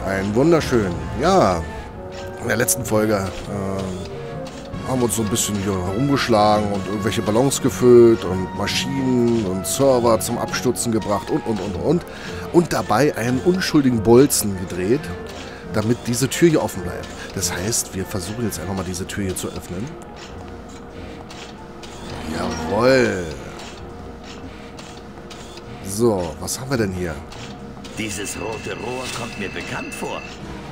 Ein wunderschön. Ja, in der letzten Folge haben wir uns so ein bisschen hier herumgeschlagen und irgendwelche Ballons gefüllt und Maschinen und Server zum Abstürzen gebracht und. Und dabei einen unschuldigen Bolzen gedreht, damit diese Tür hier offen bleibt. Das heißt, wir versuchen jetzt einfach mal diese Tür hier zu öffnen. Jawohl. So, was haben wir denn hier? Dieses rote Rohr kommt mir bekannt vor.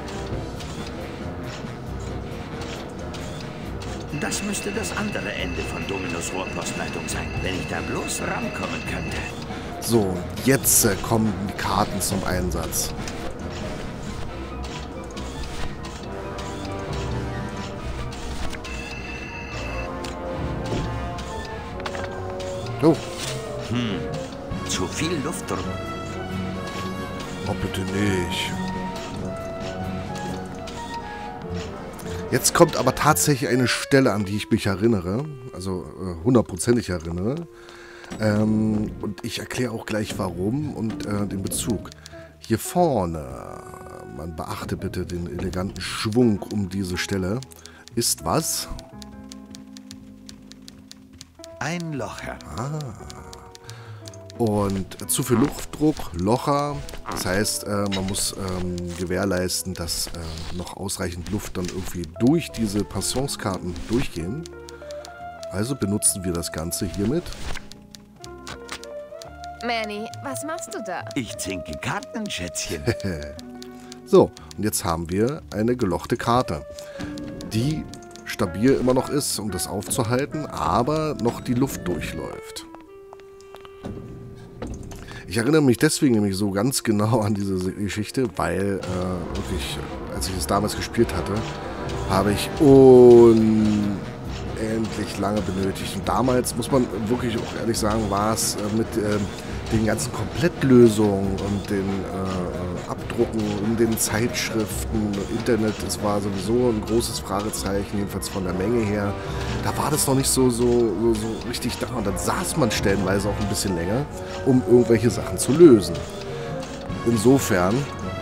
Das müsste das andere Ende von Dominus Rohrpostleitung sein, wenn ich da bloß rankommen könnte. So, jetzt kommen die Karten zum Einsatz. Oh. Zu viel Luftdruck. Oh, bitte nicht. Jetzt kommt aber tatsächlich eine Stelle, an die ich mich erinnere. Also hundertprozentig erinnere. Und ich erkläre auch gleich warum und den Bezug. Hier vorne, man beachte bitte den eleganten Schwung um diese Stelle, ist was? Ein Locher. Und zu viel Luftdruck, Locher. Das heißt, man muss gewährleisten, dass noch ausreichend Luft dann irgendwie durch diese Passionskarten durchgehen. Also benutzen wir das Ganze hiermit. Manny, was machst du da? Ich zinke Karten, Schätzchen. So, und jetzt haben wir eine gelochte Karte, die stabil immer noch ist, um das aufzuhalten, aber noch die Luft durchläuft. Ich erinnere mich deswegen nämlich so ganz genau an diese Geschichte, weil wirklich, als ich es damals gespielt hatte, habe ich unendlich lange benötigt. Und damals, muss man wirklich auch ehrlich sagen, war es mit den ganzen Komplettlösungen und den Abdrucken in den Zeitschriften, Internet, es war sowieso ein großes Fragezeichen, jedenfalls von der Menge her. Da war das noch nicht so richtig da und dann saß man stellenweise auch ein bisschen länger, um irgendwelche Sachen zu lösen. Insofern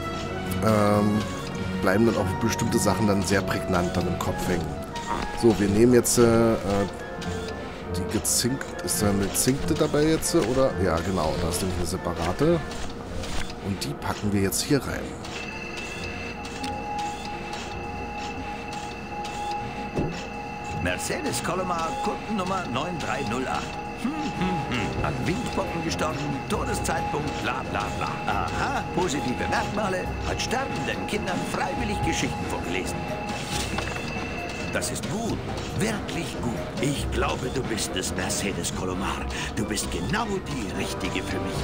bleiben dann auch bestimmte Sachen dann sehr prägnant dann im Kopf hängen. So, wir nehmen jetzt die gezinkt, ist da eine zinkte dabei jetzt, oder? Ja, genau, da ist nämlich eine separate. Und die packen wir jetzt hier rein. Mercedes Colomar, Kundennummer 9308. An Windpocken gestorben, Todeszeitpunkt, bla bla bla. Aha, positive Merkmale, hat sterbenden Kindern freiwillig Geschichten vorgelesen. Das ist gut, wirklich gut. Ich glaube, du bist es, Mercedes Colomar. Du bist genau die Richtige für mich.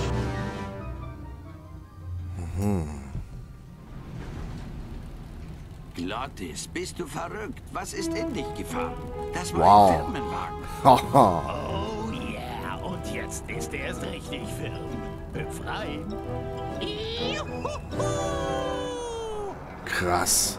Glottis, bist du verrückt? Was ist in dich gefahren? Das war ein Firmenwagen. Oh yeah, und jetzt ist er erst richtig firmenbefreit. Krass.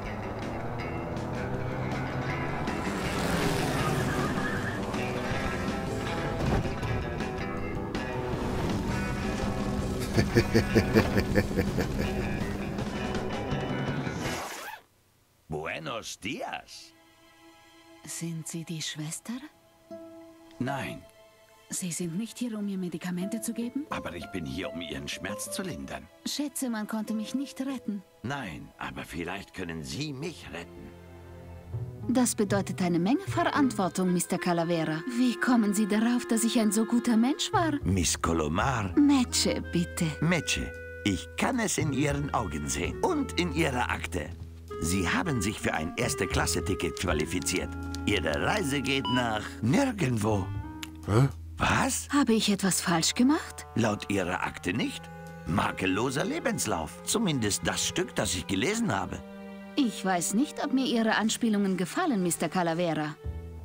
Buenos dias. Sind Sie die Schwester? Nein, Sie sind nicht hier, um mir Medikamente zu geben? aber ich bin hier, um Ihren Schmerz zu lindern. Schätze, man konnte mich nicht retten. Nein, aber vielleicht können Sie mich retten. Das bedeutet eine Menge Verantwortung, Mr. Calavera. Wie kommen Sie darauf, dass ich ein so guter Mensch war? Miss Colomar, Metsche, bitte. Metsche, ich kann es in Ihren Augen sehen und in Ihrer Akte. Sie haben sich für ein Erste-Klasse-Ticket qualifiziert. Ihre Reise geht nach nirgendwo. Hä? Was? Habe ich etwas falsch gemacht? Laut Ihrer Akte nicht. Makelloser Lebenslauf. Zumindest das Stück, das ich gelesen habe. Ich weiß nicht, ob mir Ihre Anspielungen gefallen, Mr. Calavera.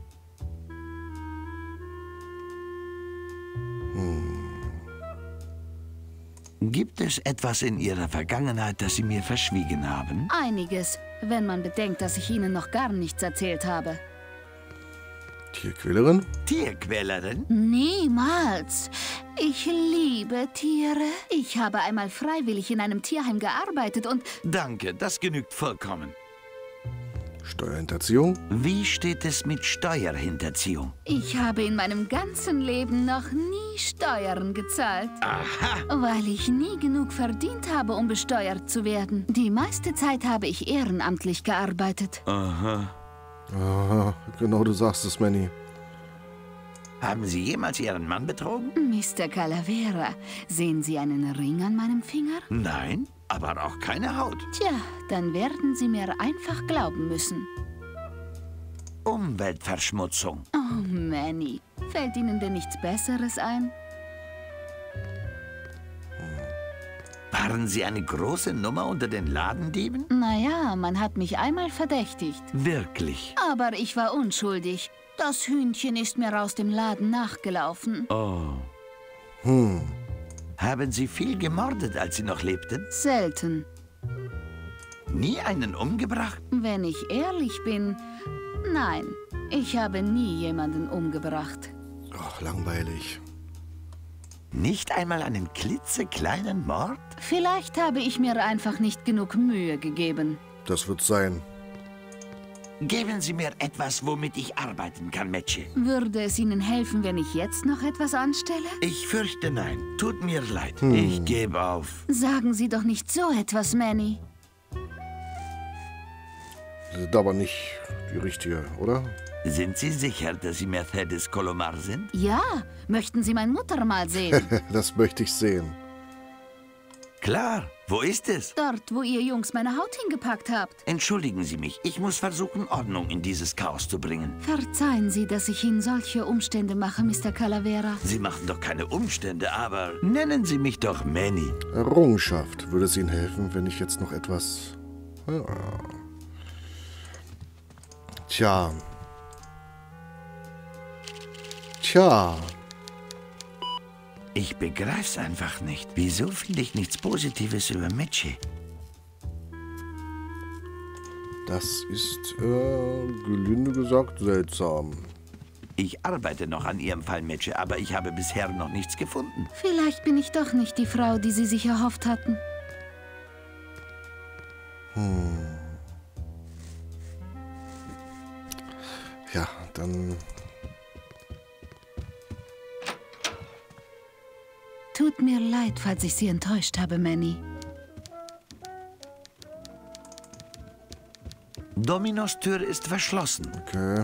Gibt es etwas in Ihrer Vergangenheit, das Sie mir verschwiegen haben? Einiges, wenn man bedenkt, dass ich Ihnen noch gar nichts erzählt habe. Tierquälerin? Tierquälerin? Niemals. Ich liebe Tiere. Ich habe einmal freiwillig in einem Tierheim gearbeitet und... Danke, das genügt vollkommen. Steuerhinterziehung? Wie steht es mit Steuerhinterziehung? Ich habe in meinem ganzen Leben noch nie Steuern gezahlt. Aha! Weil ich nie genug verdient habe, um besteuert zu werden. Die meiste Zeit habe ich ehrenamtlich gearbeitet. Aha. Aha, genau, du sagst es, Manny. Haben Sie jemals Ihren Mann betrogen? Mr. Calavera, sehen Sie einen Ring an meinem Finger? Nein, aber auch keine Haut. Tja, dann werden Sie mir einfach glauben müssen. Umweltverschmutzung. Oh, Manny, fällt Ihnen denn nichts Besseres ein? Waren Sie eine große Nummer unter den Ladendieben? Naja, man hat mich einmal verdächtigt. Wirklich? Aber ich war unschuldig. Das Hühnchen ist mir aus dem Laden nachgelaufen. Oh. Haben Sie viel gemordet, als Sie noch lebten? Selten. Nie einen umgebracht? Wenn ich ehrlich bin, nein. Ich habe nie jemanden umgebracht. Ach, langweilig. Nicht einmal einen klitzekleinen Mord? Vielleicht habe ich mir einfach nicht genug Mühe gegeben. Das wird sein. Geben Sie mir etwas, womit ich arbeiten kann, Mädchen. Würde es Ihnen helfen, wenn ich jetzt noch etwas anstelle? Ich fürchte nein. Tut mir leid. Ich gebe auf. Sagen Sie doch nicht so etwas, Manny. Das ist aber nicht die richtige, oder? Sind Sie sicher, dass Sie Mercedes Colomar sind? Ja, möchten Sie meine Mutter mal sehen? Das möchte ich sehen. Klar. Wo ist es? Dort, wo ihr Jungs meine Haut hingepackt habt. Entschuldigen Sie mich. Ich muss versuchen, Ordnung in dieses Chaos zu bringen. Verzeihen Sie, dass ich Ihnen solche Umstände mache, Mr. Calavera. Sie machen doch keine Umstände, aber nennen Sie mich doch Manny. Errungenschaft. Würde es Ihnen helfen, wenn ich jetzt noch etwas... Ja. Tja. Ich begreif's einfach nicht. Wieso finde ich nichts Positives über Metschi? Das ist, gelinde gesagt, seltsam. Ich arbeite noch an Ihrem Fall, Metschi, aber ich habe bisher noch nichts gefunden. Vielleicht bin ich doch nicht die Frau, die Sie sich erhofft hatten. Ja, dann... Tut mir leid, falls ich Sie enttäuscht habe, Manny. Dominos Tür ist verschlossen. Okay.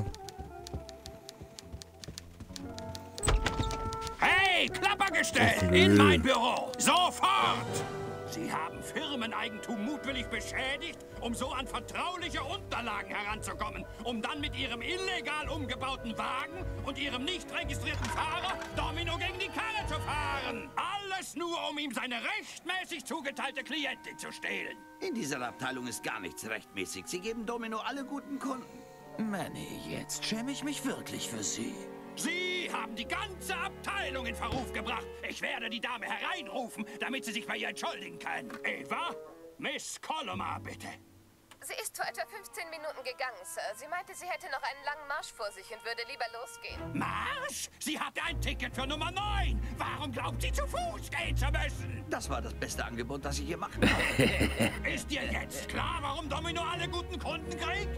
Hey, Klappergestell! In mein Büro! Sofort! Sie haben Firmeneigentum mutwillig beschädigt, um so an vertrauliche Unterlagen heranzukommen, um dann mit Ihrem illegal umgebauten Wagen und Ihrem nicht registrierten Fahrer Domino gegen die Karre zu fahren. Alles nur, um ihm seine rechtmäßig zugeteilte Klientin zu stehlen. In dieser Abteilung ist gar nichts rechtmäßig. Sie geben Domino alle guten Kunden. Manny, jetzt schäme ich mich wirklich für Sie. Sie haben die ganze Abteilung in Verruf gebracht. Ich werde die Dame hereinrufen, damit sie sich bei ihr entschuldigen kann. Eva, Miss Colomar, bitte. Sie ist vor etwa 15 Minuten gegangen, Sir. Sie meinte, sie hätte noch einen langen Marsch vor sich und würde lieber losgehen. Marsch? Sie hatte ein Ticket für Nummer 9. Warum glaubt sie, zu Fuß gehen zu müssen? Das war das beste Angebot, das ich ihr machen konnte. Ist dir jetzt klar, warum Domino alle guten Kunden kriegt?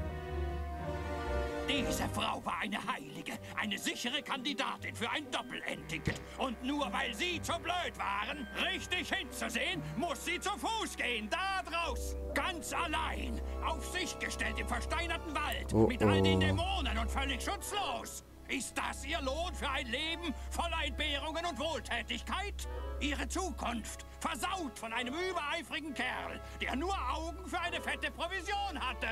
Diese Frau war eine Heilige, eine sichere Kandidatin für ein Doppel-N-Ticket. Und nur weil Sie zu blöd waren, richtig hinzusehen, muss sie zu Fuß gehen, da draußen. Ganz allein, auf sich gestellt im versteinerten Wald, mit all den Dämonen und völlig schutzlos. Ist das Ihr Lohn für ein Leben voller Entbehrungen und Wohltätigkeit? Ihre Zukunft versaut von einem übereifrigen Kerl, der nur Augen für eine fette Provision hatte.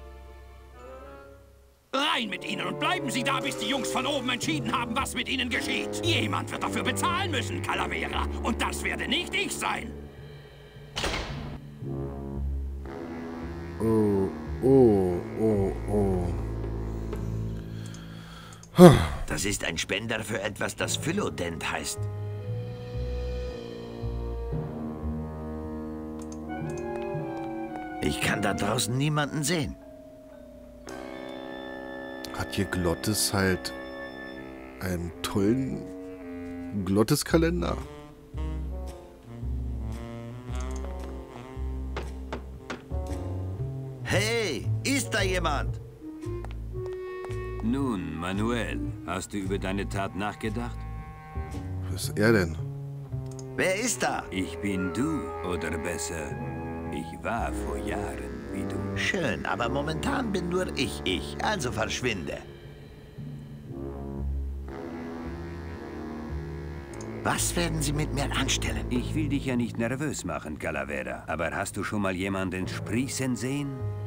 Rein mit Ihnen und bleiben Sie da, bis die Jungs von oben entschieden haben, was mit Ihnen geschieht. Jemand wird dafür bezahlen müssen, Calavera. Und das werde nicht ich sein. Das ist ein Spender für etwas, das Phylodent heißt. Ich kann da draußen niemanden sehen. Hat hier Glottis halt einen tollen Glottis-Kalender. Hey, ist da jemand? Nun, Manuel, hast du über deine Tat nachgedacht? Was ist er denn? Wer ist da? Ich bin du, oder besser, ich war vor Jahren wie du. Schön, aber momentan bin nur ich. Also verschwinde. Was werden Sie mit mir anstellen? Ich will dich ja nicht nervös machen, Calavera. Aber hast du schon mal jemanden sprießen sehen?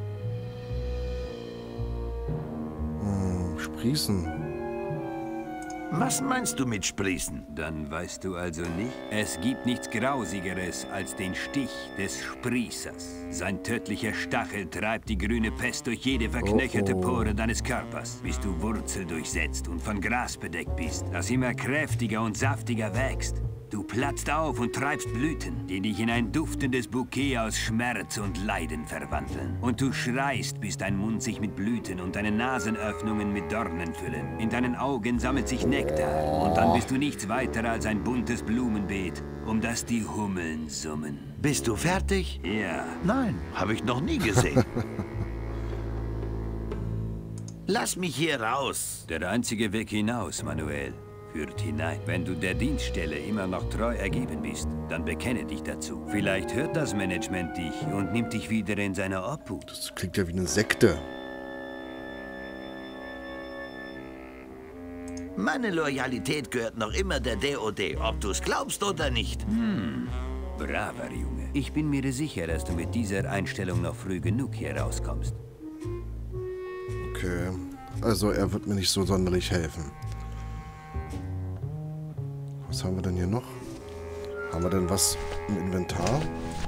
Sprießen. Was meinst du mit Sprießen? Dann weißt du also nicht? Es gibt nichts Grausigeres als den Stich des Sprießers. Sein tödlicher Stachel treibt die grüne Pest durch jede verknöcherte Pore deines Körpers, bis du wurzeldurchsetzt und von Gras bedeckt bist, das immer kräftiger und saftiger wächst. Du platzt auf und treibst Blüten, die dich in ein duftendes Bouquet aus Schmerz und Leiden verwandeln. Und du schreist, bis dein Mund sich mit Blüten und deine Nasenöffnungen mit Dornen füllen. In deinen Augen sammelt sich Nektar und dann bist du nichts weiter als ein buntes Blumenbeet, um das die Hummeln summen. Bist du fertig? Ja. Nein, habe ich noch nie gesehen. Lass mich hier raus. Der einzige Weg hinaus, Manuel, führt hinein. Wenn du der Dienststelle immer noch treu ergeben bist, dann bekenne dich dazu. Vielleicht hört das Management dich und nimmt dich wieder in seine Obhut. Das klingt ja wie eine Sekte. Meine Loyalität gehört noch immer der DOD, ob du es glaubst oder nicht. Braver Junge. Ich bin mir sicher, dass du mit dieser Einstellung noch früh genug hier rauskommst. Okay. Also er wird mir nicht so sonderlich helfen. Was haben wir denn hier noch? Haben wir denn was im Inventar?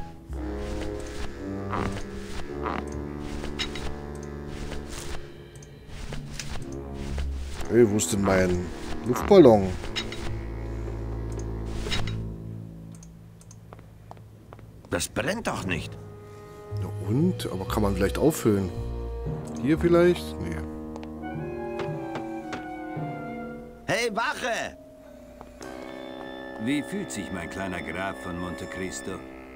Hey, wo ist denn mein Luftballon? Das brennt doch nicht. Ja, und? Aber kann man vielleicht auffüllen? Hier vielleicht? Nee. Hey, Wache! Wie fühlt sich mein kleiner Graf von Monte Cristo?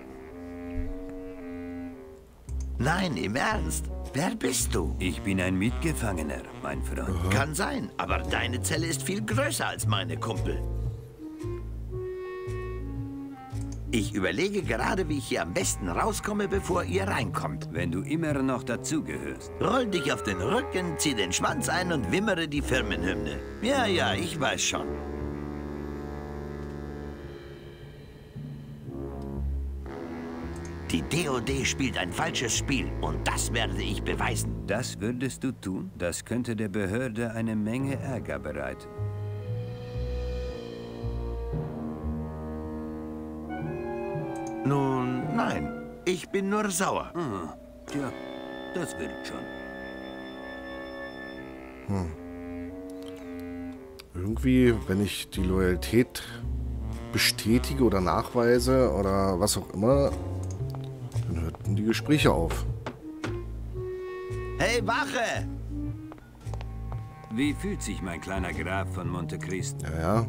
Nein, im Ernst. Wer bist du? Ich bin ein Mitgefangener, mein Freund. Kann sein, aber deine Zelle ist viel größer als meine, Kumpel. Ich überlege gerade, wie ich hier am besten rauskomme, bevor ihr reinkommt. Wenn du immer noch dazugehörst. Roll dich auf den Rücken, zieh den Schwanz ein und wimmere die Firmenhymne. Ja, ich weiß schon. Die DOD spielt ein falsches Spiel und das werde ich beweisen. Das würdest du tun? Das könnte der Behörde eine Menge Ärger bereiten. Nun, nein. Ich bin nur sauer. Tja, das wird schon. Irgendwie, wenn ich die Loyalität bestätige oder nachweise oder was auch immer, dann hörten die Gespräche auf. Hey, Wache! Wie fühlt sich mein kleiner Graf von Monte Cristo? Ja.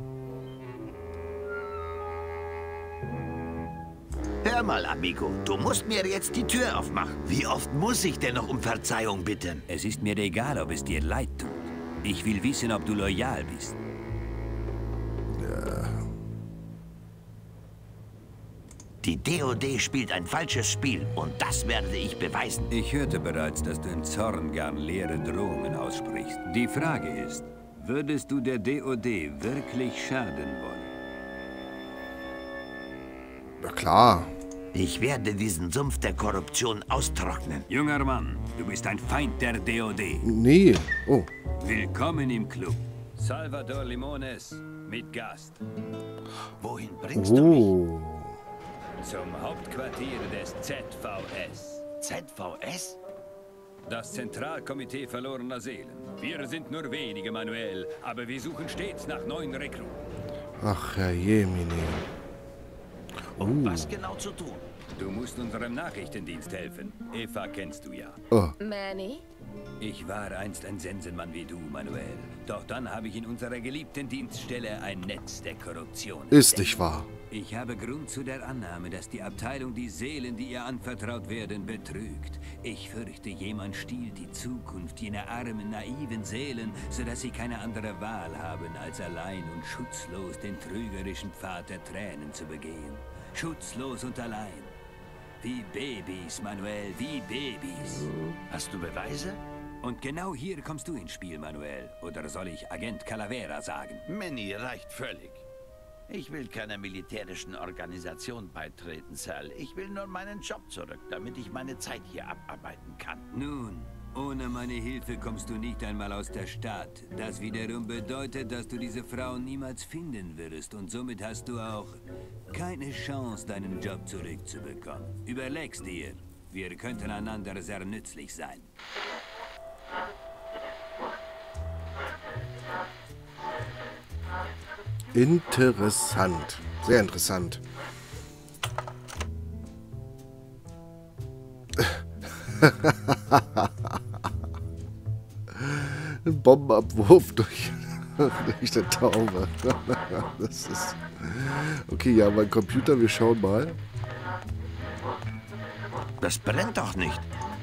Hör mal, Amigo, du musst mir jetzt die Tür aufmachen. Wie oft muss ich denn noch um Verzeihung bitten? Es ist mir egal, ob es dir leid tut. Ich will wissen, ob du loyal bist. Die DOD spielt ein falsches Spiel und das werde ich beweisen. Ich hörte bereits, dass du im Zorn gern leere Drohungen aussprichst. Die Frage ist, würdest du der DOD wirklich schaden wollen? Na klar. Ich werde diesen Sumpf der Korruption austrocknen. Junger Mann, du bist ein Feind der DOD. Nee. Oh. Willkommen im Club. Salvador Limones mit Gast. Wohin bringst du mich? Oh. Zum Hauptquartier des ZVS. ZVS? Das Zentralkomitee verlorener Seelen. Wir sind nur wenige, Manuel, aber wir suchen stets nach neuen Rekruten. Ach, Herr Jemine. Um was genau zu tun? Du musst unserem Nachrichtendienst helfen. Eva kennst du ja. Oh. Manny, Ich war einst ein Sensenmann wie du, Manuel. Doch dann habe ich in unserer geliebten Dienststelle ein Netz der Korruption Ist nicht wahr. Ich habe Grund zu der Annahme, dass die Abteilung die Seelen, die ihr anvertraut werden, betrügt. Ich fürchte, jemand stiehlt die Zukunft jener armen, naiven Seelen, sodass sie keine andere Wahl haben, als allein und schutzlos den trügerischen Pfad der Tränen zu begehen. Schutzlos und allein. Wie Babys, Manuel, wie Babys. Hast du Beweise? Und genau hier kommst du ins Spiel, Manuel. Oder soll ich Agent Calavera sagen? Manny reicht völlig. Ich will keiner militärischen Organisation beitreten, Sal. Ich will nur meinen Job zurück, damit ich meine Zeit hier abarbeiten kann. Nun, ohne meine Hilfe kommst du nicht einmal aus der Stadt. Das wiederum bedeutet, dass du diese Frau niemals finden wirst. Und somit hast du auch keine Chance, deinen Job zurückzubekommen. Überleg's dir. Wir könnten einander sehr nützlich sein. Interessant. Sehr interessant. Ein Bombenabwurf durch eine Taube. Das ist... Okay, ja, mein Computer, wir schauen mal. Das brennt doch nicht.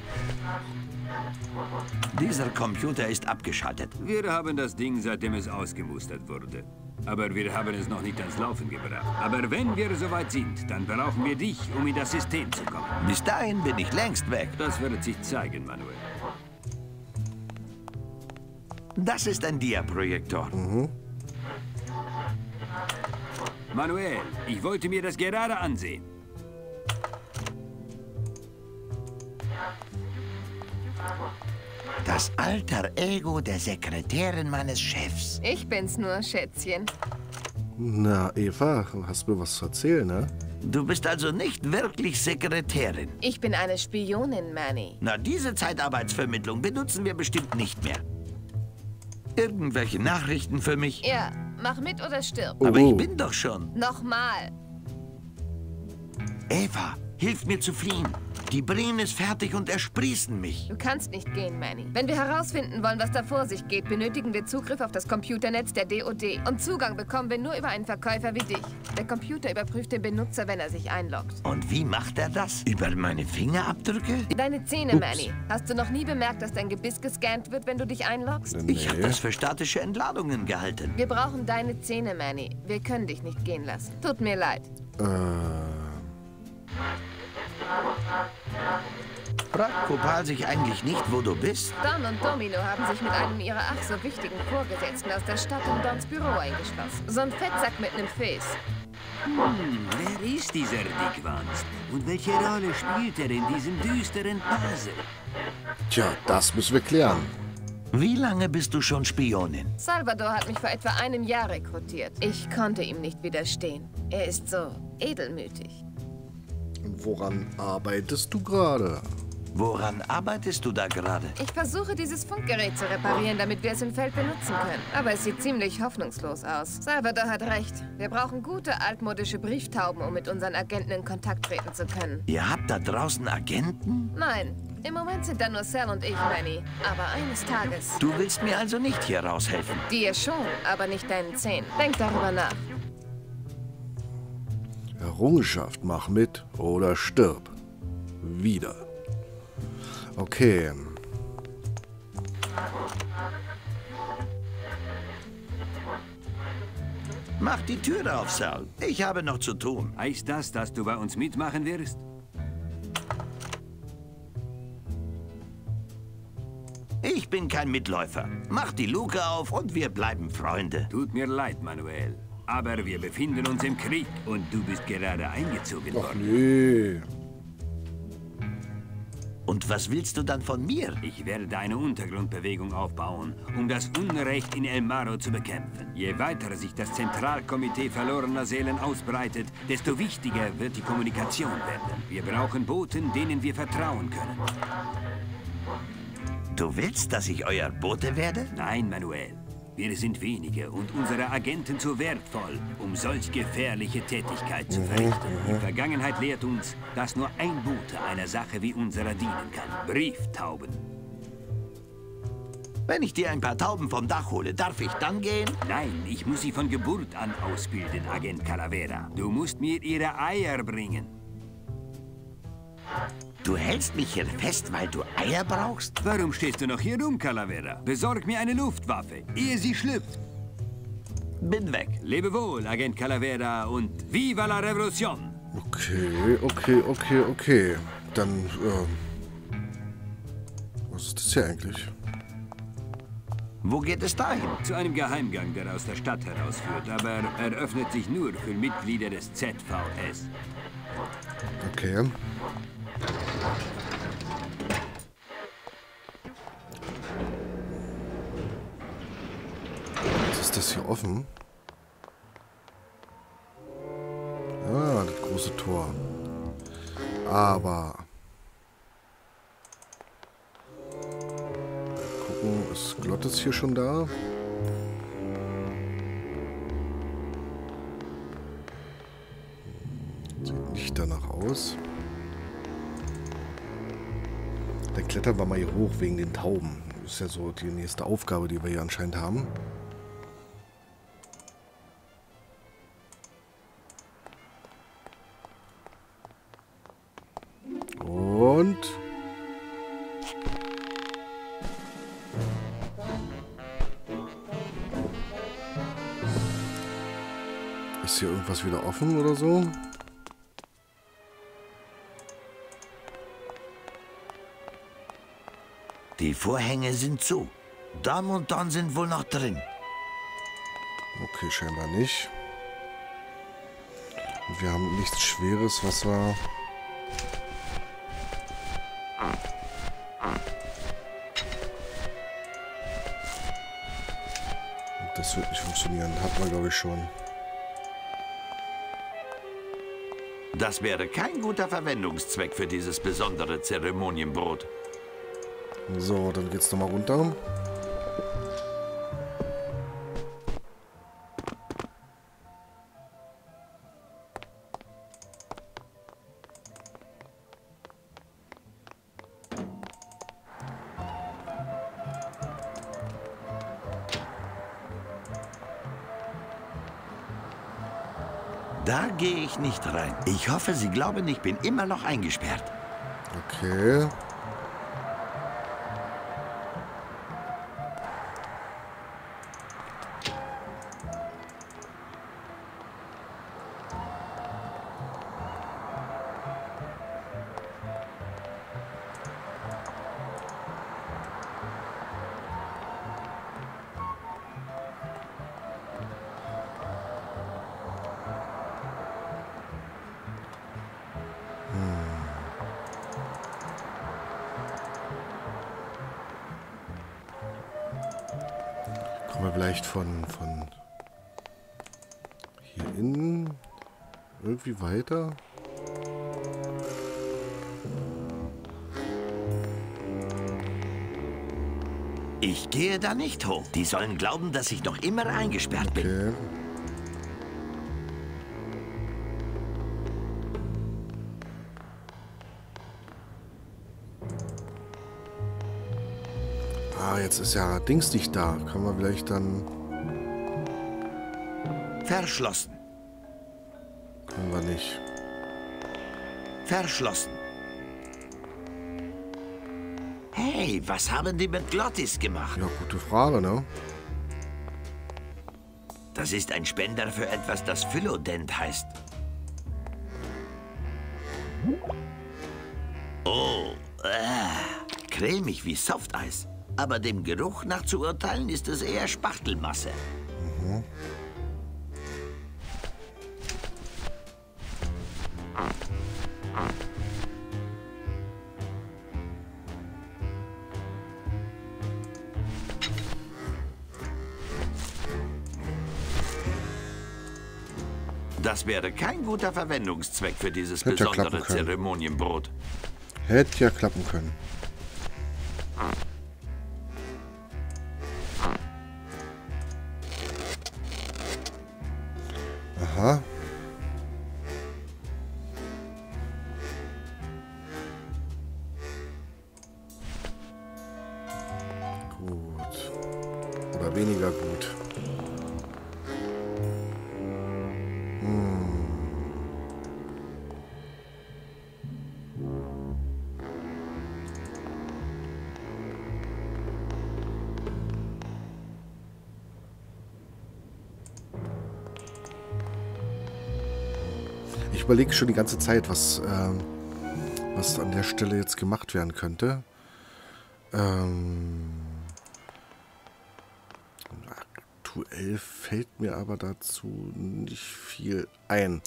Dieser Computer ist abgeschaltet. Wir haben das Ding, seitdem es ausgemustert wurde. Aber wir haben es noch nicht ans Laufen gebracht. Aber wenn wir soweit sind, dann brauchen wir dich, um in das System zu kommen. Bis dahin bin ich längst weg. Das wird sich zeigen, Manuel. Das ist ein Dia-Projektor. Manuel, ich wollte mir das gerade ansehen. Das alter Ego der Sekretärin meines Chefs. Ich bin's nur, Schätzchen. Na, Eva, hast mir was zu erzählen, ne? Du bist also nicht wirklich Sekretärin. Ich bin eine Spionin, Manny. Na, diese Zeitarbeitsvermittlung benutzen wir bestimmt nicht mehr. Irgendwelche Nachrichten für mich? Ja, mach mit oder stirb. Oh. Aber ich bin doch schon. Nochmal. Eva, hilf mir zu fliehen. Die Brien ist fertig und ersprießen mich. Du kannst nicht gehen, Manny. Wenn wir herausfinden wollen, was da vor sich geht, benötigen wir Zugriff auf das Computernetz der DOD. Und Zugang bekommen wir nur über einen Verkäufer wie dich. Der Computer überprüft den Benutzer, wenn er sich einloggt. Und wie macht er das? Über meine Fingerabdrücke? Deine Zähne, Manny. Hast du noch nie bemerkt, dass dein Gebiss gescannt wird, wenn du dich einloggst? Ich habe das für statische Entladungen gehalten. Wir brauchen deine Zähne, Manny. Wir können dich nicht gehen lassen. Tut mir leid. Fragt Kopal sich eigentlich nicht, wo du bist? Don und Domino haben sich mit einem ihrer ach so wichtigen Vorgesetzten aus der Stadt in Dons Büro eingeschlossen. So ein Fettsack mit einem Fes. Wer ist dieser Dickwanst? Und welche Rolle spielt er in diesem düsteren Puzzle? Tja, das müssen wir klären. Wie lange bist du schon Spionin? Salvador hat mich vor etwa einem Jahr rekrutiert. Ich konnte ihm nicht widerstehen. Er ist so edelmütig. Und woran arbeitest du gerade? Woran arbeitest du da gerade? Ich versuche, dieses Funkgerät zu reparieren, damit wir es im Feld benutzen können. Aber es sieht ziemlich hoffnungslos aus. Salvador hat recht. Wir brauchen gute, altmodische Brieftauben, um mit unseren Agenten in Kontakt treten zu können. Ihr habt da draußen Agenten? Nein, im Moment sind da nur Sal und ich, Manny. Aber eines Tages... Du willst mir also nicht hier raushelfen? Dir schon, aber nicht deinen Zähnen. Denk darüber nach. Errungenschaft, mach mit oder stirb. Wieder. Okay. Mach die Tür auf, Sal. Ich habe noch zu tun. Heißt das, dass du bei uns mitmachen wirst? Ich bin kein Mitläufer. Mach die Luke auf und wir bleiben Freunde. Tut mir leid, Manuel. Aber wir befinden uns im Krieg und du bist gerade eingezogen Ach worden. nee. Und was willst du dann von mir? Ich werde eine Untergrundbewegung aufbauen, um das Unrecht in El Marro zu bekämpfen. Je weiter sich das Zentralkomitee verlorener Seelen ausbreitet, desto wichtiger wird die Kommunikation werden. Wir brauchen Boten, denen wir vertrauen können. Du willst, dass ich euer Bote werde? Nein, Manuel. Wir sind wenige und unsere Agenten zu wertvoll, um solch gefährliche Tätigkeit zu verrichten. Die Vergangenheit lehrt uns, dass nur ein Bote einer Sache wie unserer dienen kann. Brieftauben. Wenn ich dir ein paar Tauben vom Dach hole, darf ich dann gehen? Nein, ich muss sie von Geburt an ausbilden, Agent Calavera. Du musst mir ihre Eier bringen. Du hältst mich hier fest, weil du Eier brauchst? Warum stehst du noch hier rum, Calavera? Besorg mir eine Luftwaffe, ehe sie schlüpft. Bin weg. Lebe wohl, Agent Calavera, und Viva la Revolution! Okay. Dann, was ist das hier eigentlich? Wo geht es dahin? Zu einem Geheimgang, der aus der Stadt herausführt, aber er öffnet sich nur für Mitglieder des ZVS. Okay. Jetzt ist das hier offen. Ah, das große Tor. Aber... gucken, ist Glottis hier schon da? Sieht nicht danach aus. Dann klettern wir mal hier hoch wegen den Tauben. Das ist ja so die nächste Aufgabe, die wir hier anscheinend haben. Und... ist hier irgendwas wieder offen oder so? Die Vorhänge sind zu. Dom und Don sind wohl noch drin. Okay, scheinbar nicht. Und wir haben nichts Schweres, was wir... das wird nicht funktionieren. Hat man, glaube ich, schon. Das wäre kein guter Verwendungszweck für dieses besondere Zeremonienbrot. So, dann geht's nochmal runter. Da gehe ich nicht rein. Ich hoffe, Sie glauben, ich bin immer noch eingesperrt. Okay. Kommen wir vielleicht von hier innen irgendwie weiter? Ich gehe da nicht hoch. Die sollen glauben, dass ich noch immer eingesperrt bin. Okay. Ah, jetzt ist ja Dings nicht da. Kann man vielleicht dann... Verschlossen. Können wir nicht. Verschlossen. Hey, was haben die mit Glottis gemacht? Ja, gute Frage, ne? Das ist ein Spender für etwas, das Phylodent heißt. Oh, cremig wie Softeis. Aber dem Geruch nach zu urteilen, ist es eher Spachtelmasse. Mhm. Das wäre kein guter Verwendungszweck für dieses Hätte ja besondere klappen können. Zeremonienbrot. Hätte ja klappen können. Aha. Gut. oder weniger gut. Ich überlege schon die ganze Zeit, was an der Stelle jetzt gemacht werden könnte. Aktuell fällt mir aber dazu nicht viel ein.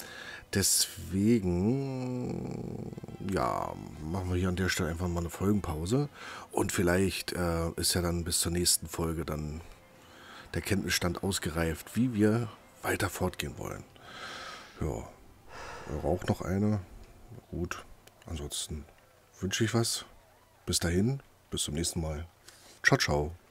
Deswegen, ja, machen wir hier an der Stelle einfach mal eine Folgenpause. Und vielleicht ist ja dann bis zur nächsten Folge dann der Kenntnisstand ausgereift, wie wir weiter fortgehen wollen. Ja. Raucht noch eine. Gut. Ansonsten wünsche ich was. Bis dahin. Bis zum nächsten Mal. Ciao, ciao.